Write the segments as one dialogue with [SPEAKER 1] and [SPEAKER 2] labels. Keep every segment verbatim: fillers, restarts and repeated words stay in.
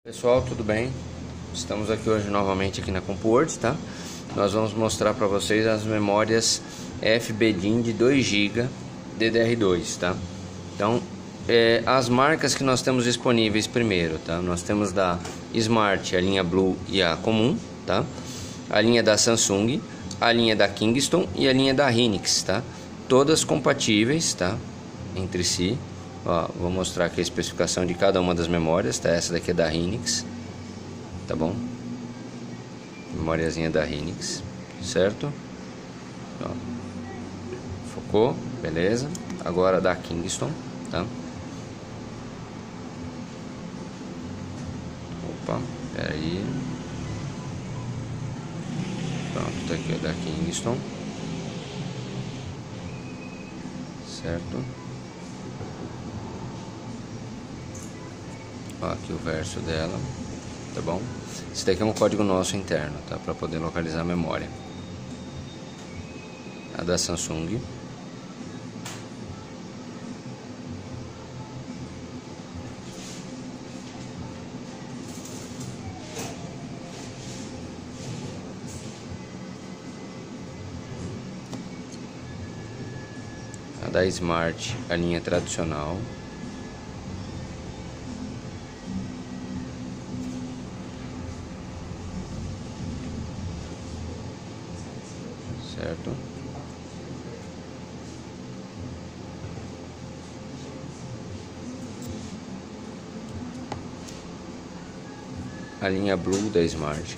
[SPEAKER 1] Pessoal, tudo bem? Estamos aqui hoje novamente aqui na CompuWorld, tá? Nós vamos mostrar para vocês as memórias F B D I N de dois gigas D D R dois, tá? Então, é, as marcas que nós temos disponíveis primeiro, tá? Nós temos da Smart, a linha Blue e a comum, tá? A linha da Samsung, a linha da Kingston e a linha da Hynix, tá? Todas compatíveis, tá? Entre si. Ó, vou mostrar aqui a especificação de cada uma das memórias, tá? Essa daqui é da Hynix, tá bom? Memóriazinha da Hynix, certo? Ó, focou, beleza? Agora da Kingston, tá? Opa, pera aí. Pronto, tá aqui a da Kingston, certo? Ó, aqui o verso dela, tá bom? Esse daqui é um código nosso interno, tá? Para poder localizar a memória. A da Samsung. A da Smart, a linha tradicional. Certo? A linha Blue da Smart.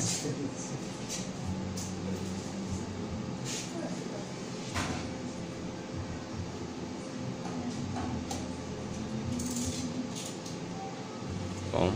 [SPEAKER 1] Bom.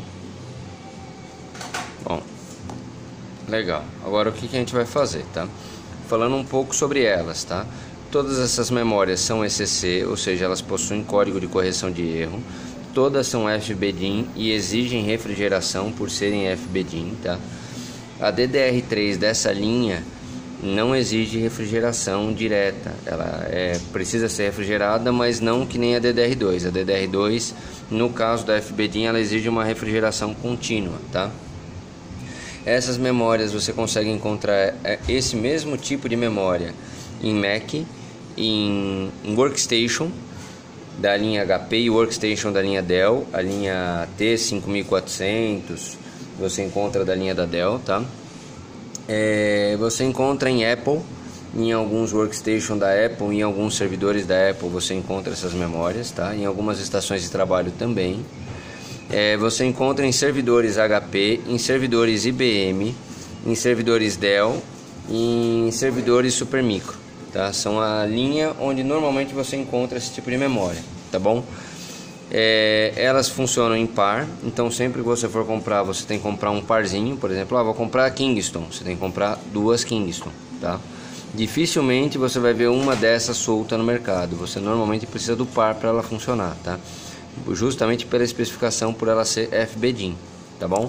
[SPEAKER 1] Bom. Legal. Agora o que que a gente vai fazer, tá? Falando um pouco sobre elas, tá? Todas essas memórias são E C C, ou seja, elas possuem código de correção de erro. Todas são F B D I N e exigem refrigeração por serem F B D I N, tá? A D D R três dessa linha não exige refrigeração direta. Ela é, precisa ser refrigerada, mas não que nem a D D R dois. A D D R dois, no caso da F B D I N, ela exige uma refrigeração contínua, tá? Essas memórias você consegue encontrar esse mesmo tipo de memória em Mac, em, em Workstation da linha H P e Workstation da linha Dell, a linha T cinco mil e quatrocentos você encontra da linha da Dell, tá? É, você encontra em Apple, em alguns Workstation da Apple, em alguns servidores da Apple você encontra essas memórias, tá? Em algumas estações de trabalho também. É, você encontra em servidores H P, em servidores I B M, em servidores Dell e em servidores Supermicro, tá? São a linha onde normalmente você encontra esse tipo de memória, tá bom? É, elas funcionam em par, então sempre que você for comprar, você tem que comprar um parzinho. Por exemplo, ah, vou comprar a Kingston, você tem que comprar duas Kingston, tá? Dificilmente você vai ver uma dessas solta no mercado, você normalmente precisa do par para ela funcionar, tá? Justamente pela especificação, por ela ser F B D I N, tá bom?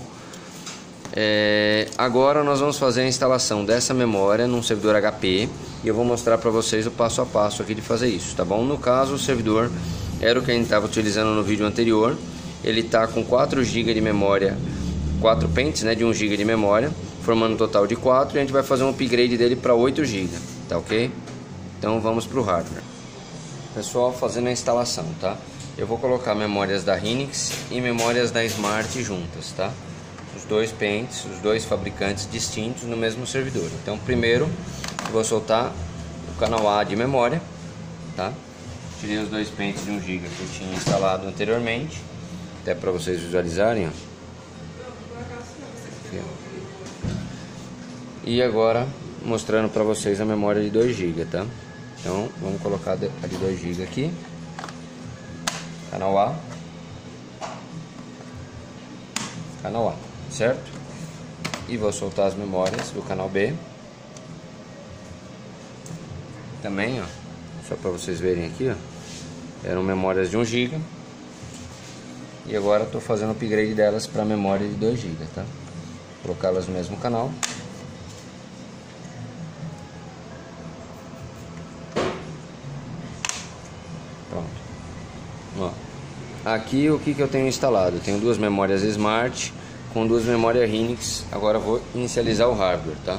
[SPEAKER 1] É, agora nós vamos fazer a instalação dessa memória num servidor H P e eu vou mostrar para vocês o passo a passo aqui de fazer isso, tá bom? No caso, o servidor era o que a gente estava utilizando no vídeo anterior. Ele tá com quatro gigas de memória, quatro pentes, né, de um giga de memória, formando um total de quatro, e a gente vai fazer um upgrade dele para oito gigas, tá ok? Então vamos para o hardware. Pessoal, fazendo a instalação, tá? Eu vou colocar memórias da Hynix e memórias da Smart juntas, tá? Os dois pentes, os dois fabricantes distintos no mesmo servidor. Então, primeiro, eu vou soltar o canal A de memória, tá? Tirei os dois pentes de um giga que eu tinha instalado anteriormente, até para vocês visualizarem, ó. Aqui, ó. E agora, mostrando para vocês a memória de dois gigas, tá? Então, vamos colocar a de dois gigas aqui. Canal A, canal A, certo? E vou soltar as memórias do canal B. Também, ó, só para vocês verem aqui, ó, eram memórias de um giga. E agora estou fazendo o upgrade delas para memória de dois gigas, tá? Colocá-las no mesmo canal. Pronto. Ó, aqui o que, que eu tenho instalado? Eu tenho duas memórias Smart com duas memórias Hynix. Agora vou inicializar o hardware, tá?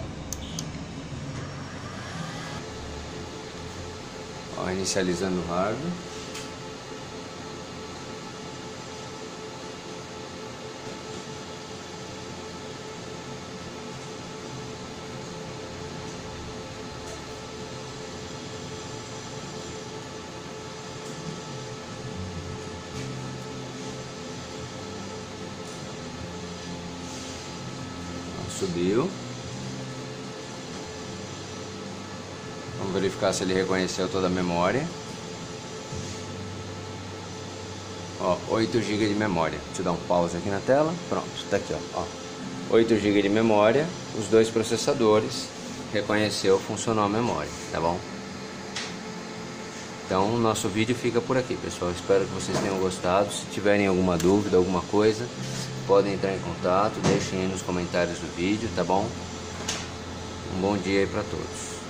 [SPEAKER 1] Ó, inicializando o hardware. Subiu. Vamos verificar se ele reconheceu toda a memória. Ó, oito gigas de memória. Deixa eu dar um pause aqui na tela. Pronto, tá aqui, ó. ó. oito gigas de memória. Os dois processadores. Reconheceu, funcionou a memória, tá bom? Então, o nosso vídeo fica por aqui, pessoal. Espero que vocês tenham gostado. Se tiverem alguma dúvida, alguma coisa, podem entrar em contato, deixem aí nos comentários do vídeo, tá bom? Um bom dia aí para todos.